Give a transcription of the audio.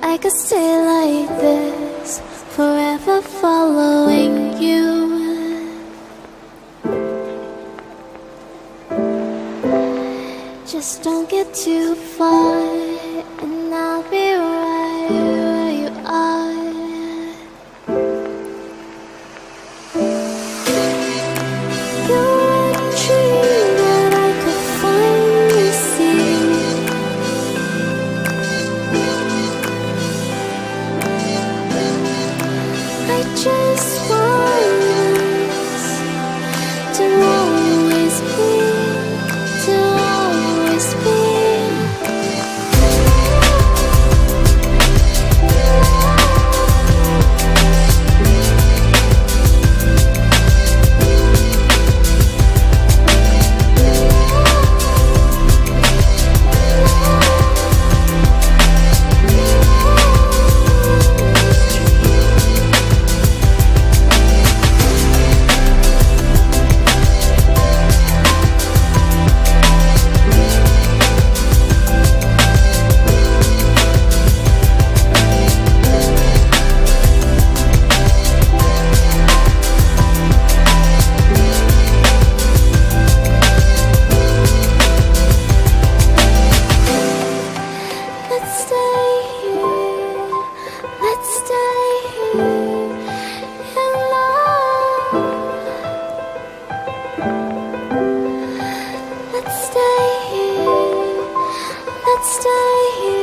I could stay like this, forever following you. Just don't get too far, and I'll be right where you are. You're a dream that I could finally see. I just want us to always be, to always be. Let's stay here.